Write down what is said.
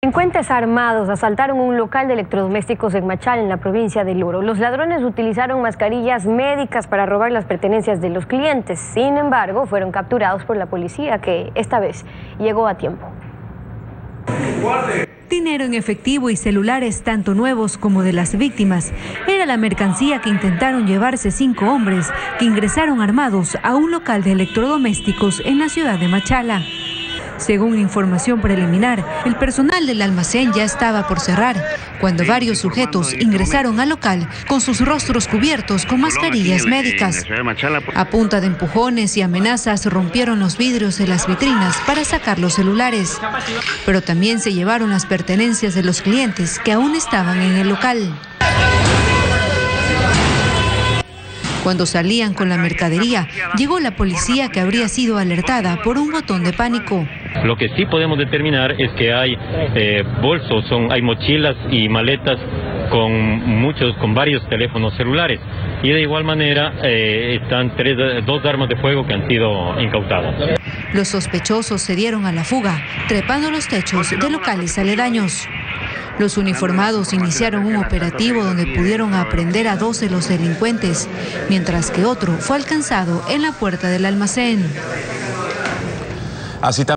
Delincuentes armados asaltaron un local de electrodomésticos en Machala, en la provincia del Oro. Los ladrones utilizaron mascarillas médicas para robar las pertenencias de los clientes. Sin embargo, fueron capturados por la policía, que esta vez llegó a tiempo. Dinero en efectivo y celulares tanto nuevos como de las víctimas. Era la mercancía que intentaron llevarse 5 hombres que ingresaron armados a un local de electrodomésticos en la ciudad de Machala. Según información preliminar, el personal del almacén ya estaba por cerrar, cuando varios sujetos ingresaron al local con sus rostros cubiertos con mascarillas médicas. A punta de empujones y amenazas rompieron los vidrios de las vitrinas para sacar los celulares, pero también se llevaron las pertenencias de los clientes que aún estaban en el local. Cuando salían con la mercadería, llegó la policía, que habría sido alertada por un botón de pánico. Lo que sí podemos determinar es que hay bolsos, hay mochilas y maletas con varios teléfonos celulares. Y de igual manera están 2 armas de fuego que han sido incautadas. Los sospechosos se dieron a la fuga, trepando los techos de locales aledaños. Los uniformados iniciaron un operativo donde pudieron aprehender a 2 de los delincuentes, mientras que otro fue alcanzado en la puerta del almacén. Así